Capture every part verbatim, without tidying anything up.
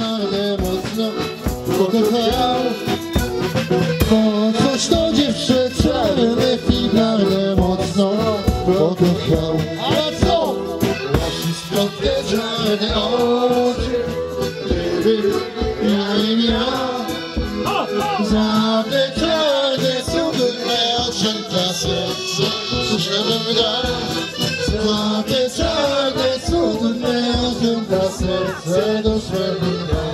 finalnie mocno pokochał. Po coś to dziewczę czarne finalnie mocno pokochał. A co? Na wszystko te czarne oczy, gdybym ja nie miał. Za te czarne cudowne oczęta serce przyszedłem dał. Za te czarne cudowne oczęta serce doszedłem dał.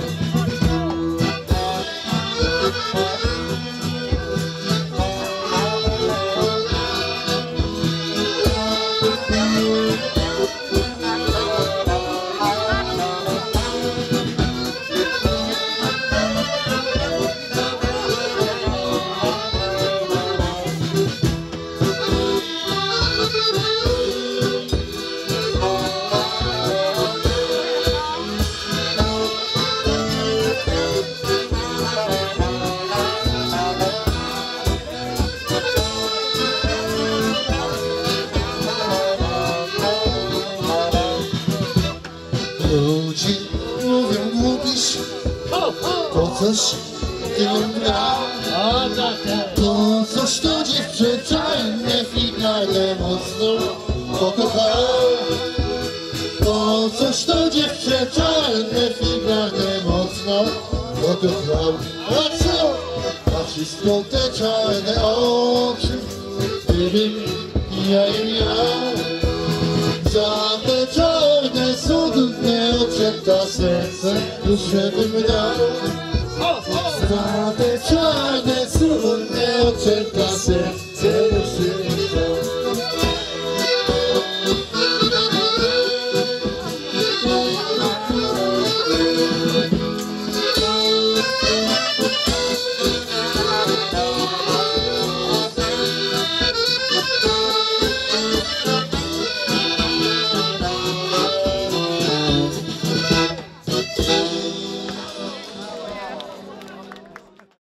Ludzie mówią głupiś, to coś tym gra. To coś to dziewczę czarne finalnie mocno pokochał. To coś to dziewczę czarne finalnie mocno pokochał. A co? A wszystko te czarne oczy, gdybym ja je miał. Za te czarne cudowne oczęta serce duszę bym dał. Za te czarne cudowne oczęta serce